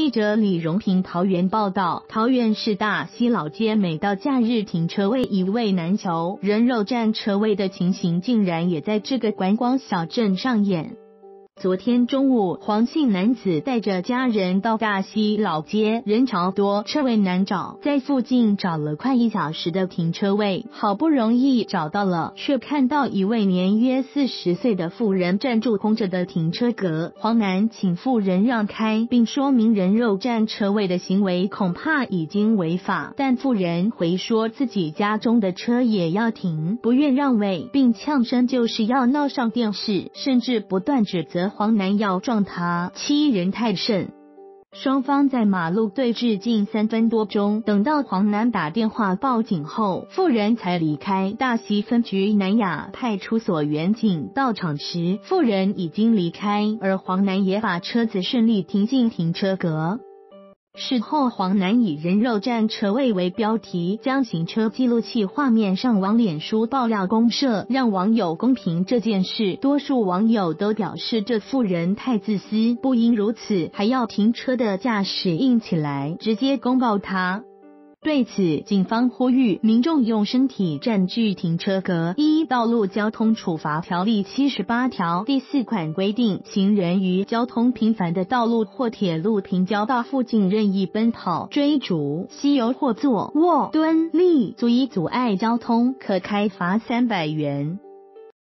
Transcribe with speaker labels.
Speaker 1: 记者李荣平桃园报道，桃园市大溪老街每到假日停车位一位难求，人肉占车位的情形竟然也在这个观光小镇上演。昨天中午，黄姓男子带着家人到大溪老街，人潮多，车位难找，在附近找了快1小时的停车位，好不容易找到了，却看到一位年约40岁的妇人占住空着的停车格。黄男请妇人让开，并说明人肉占车位的行为恐怕已经违法，但妇人回说自己家中的车也要停，不愿让位，并呛声就是要闹上电视，甚至不断指责黄男要撞他，欺人太甚。双方在马路对峙近3分多钟，等到黄男打电话报警后，妇人才离开。大溪分局南雅派出所员警到场时，妇人已经离开，而黄男也把车子顺利停进停车格。事后，黄男以人肉占车位为标题，将行车记录器画面上网脸书爆料公社，让网友公评这件事。多数网友都表示这妇人太自私，不应如此，还要停车的驾驶硬起来，直接公告他。对此，警方呼吁民众用身体占据停车格。依《道路交通处罚条例》78条第4款规定，行人于交通频繁的道路或铁路平交道附近任意奔跑、追逐、吸油或坐卧、蹲、立，足以阻碍交通，可开罚300元。